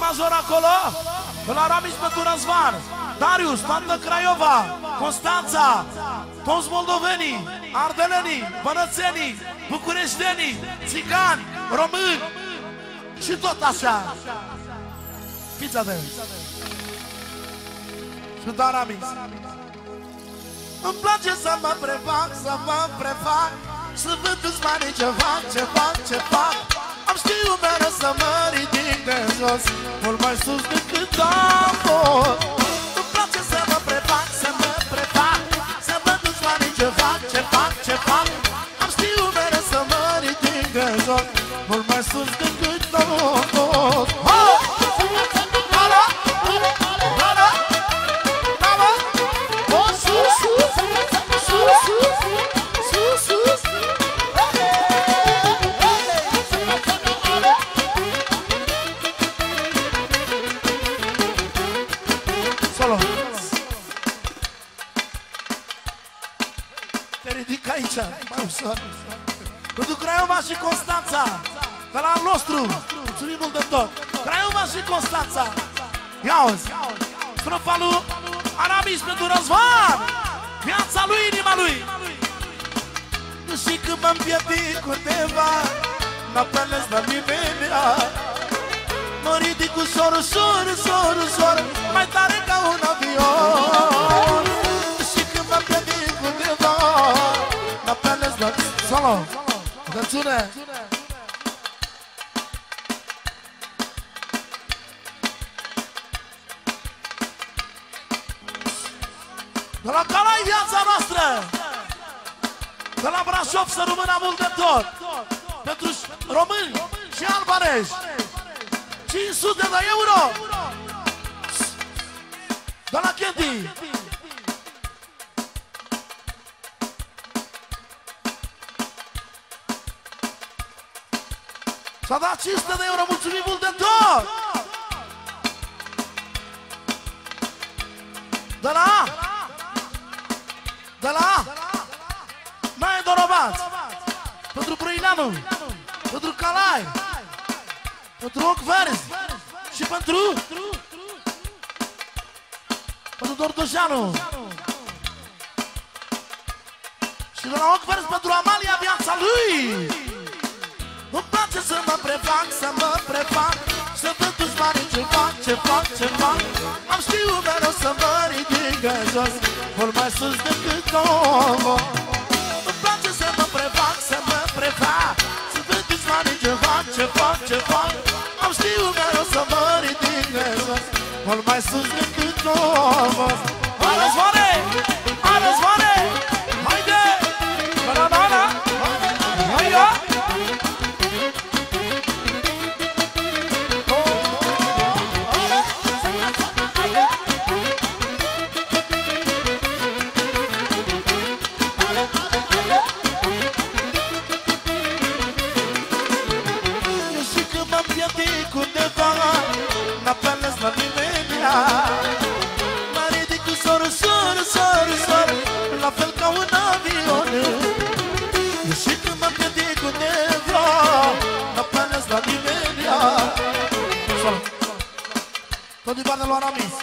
major acolo. De la Ramis pentru Răzvan, Darius, toată Craiova, Constanța, toți moldovenii, ardelenii, bănățenii, bucureștenii, țigani, români și tot așa. Fiți atenți. Și da Ramis. Îmi place să mă prefac, să mă prefac, să văd câți bani ce fac, ce fac, ce fac. Am știut mereu să mă ridic de jos, mult mai sus decât am fost. Îmi place să mă prefac, să mă prefac, să văd câți bani ce fac, ce fac, ce fac. Am știut mereu să mă ridic de jos, mult mai sus decât am fost. Mai ușor. Pentru Craiova și Constanța, de la al nostru, mulțumim mult de tot. Craiova și Constanța. Ia-uzi, strofa lui Aramis pentru Răzvan, viața lui, inima lui. Și când mă împiedic undeva, n-apelez la nimeni, mă ridic ușor, ușor, ușor, ușor, mai tare ca un avion. Și când mă împiedic undeva, n-apelez la... Solo, atențiune! De la Calai viața noastră, de la Brașov să rămână mult de tot, pentru români și albanești, 500 de euro, de la Candy. S-a dat 500 de euro, mulțumim mult de tot! De la Nae Dorobaț, pentru Brăileanu, pentru Calai, pentru Ochi Verzi și pentru Dordojeanu. Și de la Ochi Verzi pentru Amalia, viața lui. Îmi place să mă prefac, să mă prefac, să văd toți banii ce fac, ce fac, ce fac. Am știut mereu să mă ridic de jos, mult mai sus decât omul. Îmi place să mă prefac, să mă prefac, să văd toți banii ce fac, ce fac, ce fac. Am știut mereu să mă ridic de jos, mult mai sus decât omul. Hai Răzvane! Hai Răzvane! Haide! Banana! Haide! N-apelez la nimeni, mă ridic ușor, ușor, ușor, ușor, la fel ca un avion. Eu și când mă împiedic undeva, n-apelez la nimeni. Tot din banii lui Aramis,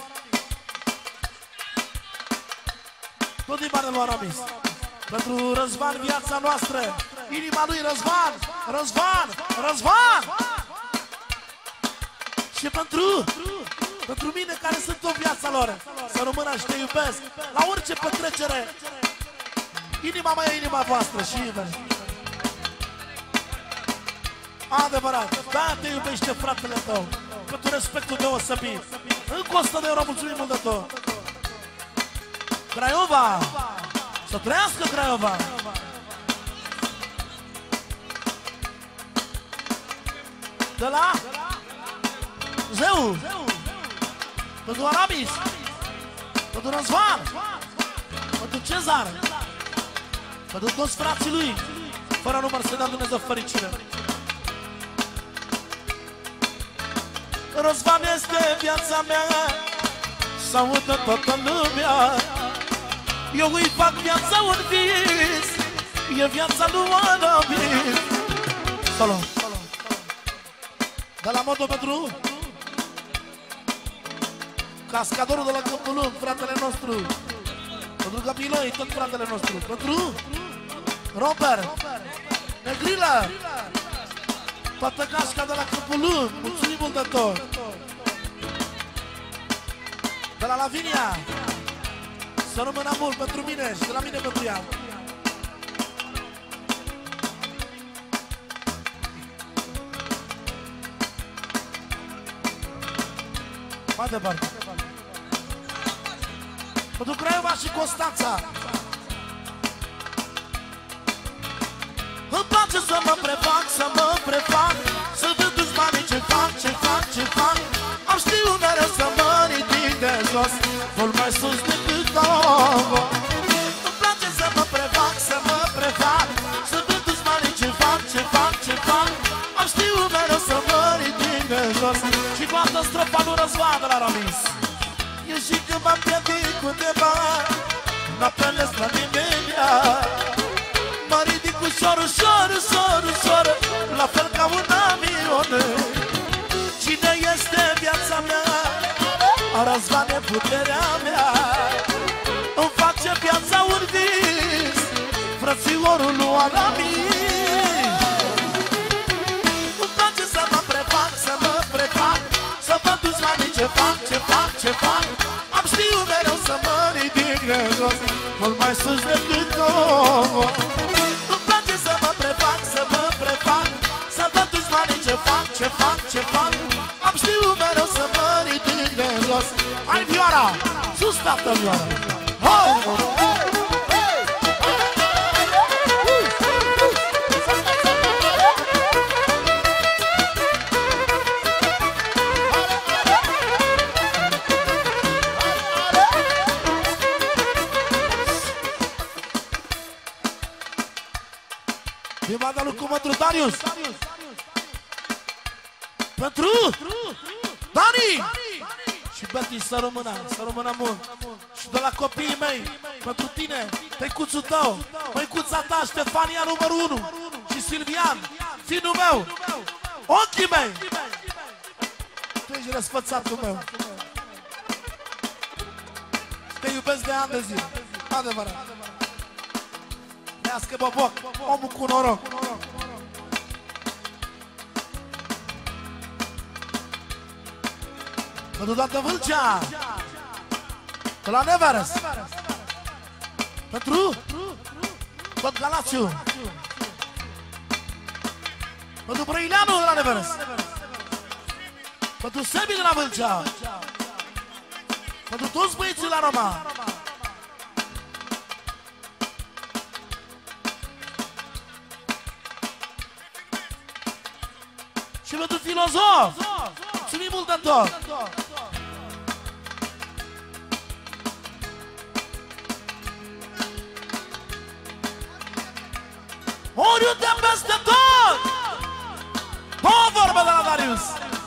tot din banii lui Aramis, pentru Răzvan, viața noastră, inima lui Răzvan, Răzvan, Răzvan. Și pentru mine care sunt o viața lor, să rămână și te iubesc la orice petrecere. Inima mea e inima voastră și invers. Adevărat, da, te iubește fratele tău, pentru respectul deosebit. Încă 100 de euro, mulțumim mult de tot. Craiova, să trăiască Craiova. De la Zeu, pentru Aramis, pentru Răzvan, pentru Cezar, pentru toți frații lui, fără număr să dea Dumnezeu fericire. Răzvan este viața mea, să audă toată lumea. Eu îi fac viața un vis, e viața lui Aramis. Salut! De la Modo pentru Cascadorul de la Câmpul Lung, fratele nostru. Pentru Găpiloi, tot fratele nostru. Pentru Robert, Negrilă, toată gașca de la Câmpul Lung. Mulțumim mult de tot. De la Lavinia, să rămână mult pentru mine și de la mine pentru ea. Mai departe. Pentru Craiova și Constanța. Îmi place să mă prefac, să mă prefac, să văd dușmanii ce fac, ce fac, ce fac. Am știut mereu să mă ridic de jos, mult mai sus decât ouă. Îmi place să mă prefac, să mă prefac, să văd dușmanii ce fac, ce fac, ce fac. Am știut mereu să mă ridic de jos. Și cu altă strofa lui Răzvan de la Ramis. Eu și când m-am pierdit undeva, n-apelez la nimeni. Mă ridic ușor, ușor, ușor, ușor, la fel ca un avion. Cine este viața mea? Răzvan e puterea mea. Îmi face viața un vis, frățiorul lui Aramis. Îmi place să mă prefac, să mă prefac, să văd dușmanii ce fac, ce fac, ce fac. Am știut mereu să mă ridic de jos, mult mai sus decât ouă. Îmi place să mă prefac, să mă prefac, să văd dușmanii ce fac, ce fac, ce fac. Am știut mereu să mă ridic de jos. Hai vioara, sus tată vioara. Din banda lui Comandru Darius. Pentru Dani și Betty, să rămână mult. Și de la copiii mei, pentru tine, tăicuțul tău, măicuța ta, Ștefania numărul 1 și Silvian, finul meu, ochii mei. Tu ești răsfățatul meu. Te iubesc de ani de zi, adevărat. Nească Boboc, omul cu noroc. Pentru toată Vâlcea, de la Neveres, pentru tot Galațiu, pentru Brăileanu de la Neveres, pentru Sebi de la Vâlcea, pentru toți băieții la Roma. Și pentru Filozof, mulțumim mult de tot. Oriunde peste tot, două vorbe de la Darius.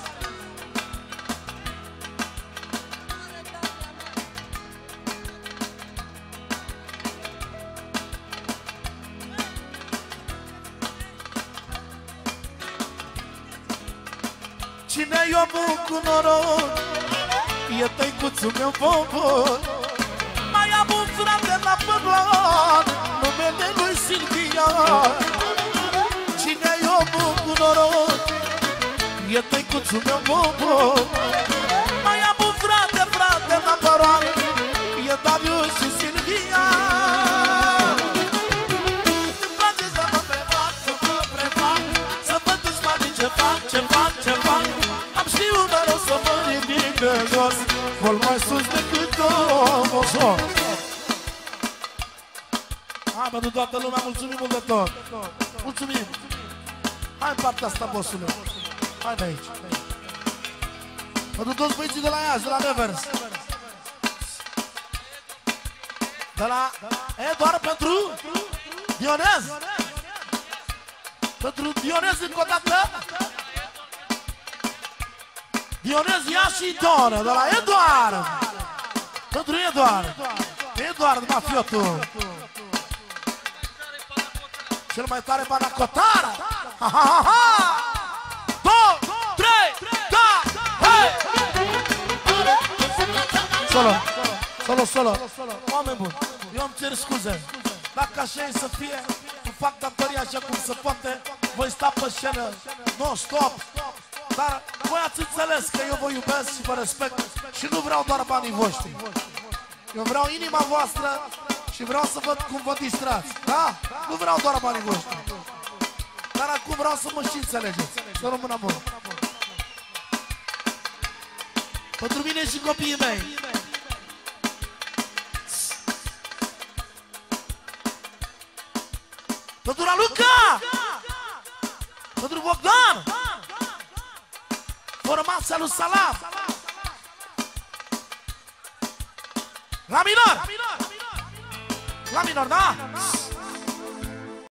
Cine-i omul cu noroc? E tăicuțul meu Bobor. Mai am un frate la pământ, numele lui Silvian. Cine-i omul cu noroc? E tăicuțul meu Bobor. Mai am un frate la pământ, e Darius și Silvian. Îmi place să mă prefac, să mă prefac, să văd dușmanii ce fac, ce fac, ce fac. Am știut mereu să mă ridic de jos, mult mai sus decât ouă. Hai, pentru toată lumea, mulțumim mult de tot. Mulțumim. Hai în partea asta, bossule. Hai de aici. Pentru toți băieții de la Iași, de la Nevers. De la doar pentru Dionez. Pentru Dionez încă o dată. Dionez, Iași și Doră, de la Eduard. Pentru Eduard. Eduard, mafiotul. Cel mai tare panacotară. Ha, ha, ha, ha! 2, 3, da, hei! Solo. Oameni buni, eu îmi cer scuze. Dacă așa e să fie, îmi fac datoria așa cum se poate. Voi sta pe scenă, no, stop. Dar voi ați înțeles că eu vă iubesc și vă respect și nu vreau doar banii voștri. Eu vreau inima voastră și vreau să văd cum vă distrați, da? Nu vreau doar banii voștri. Dar acum vreau să mă și înțelegeți. Să rămână bun. Pentru mine și copiii mei. Pentru Raluca! Pentru Bogdan! Formația lui Salam! La minor! La minor, da?